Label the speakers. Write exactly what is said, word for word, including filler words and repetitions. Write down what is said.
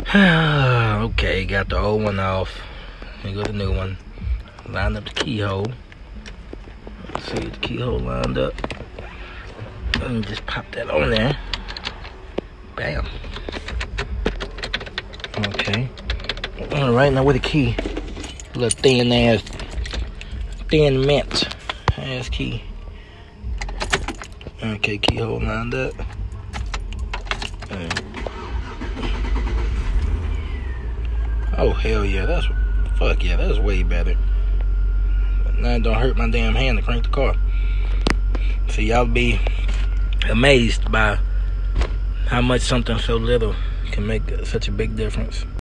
Speaker 1: Okay, got the old one off. Here go the new one. Line up the keyhole. Let's see if the keyhole lined up. And just pop that on there. Bam. Okay. All right, now with the key. A little thin ass, thin mint ass key. Okay, keyhole lined up. And oh hell yeah, that's fuck yeah, that's way better. Now it don't hurt my damn hand to crank the car. So y'all be amazed by how much something so little can make such a big difference.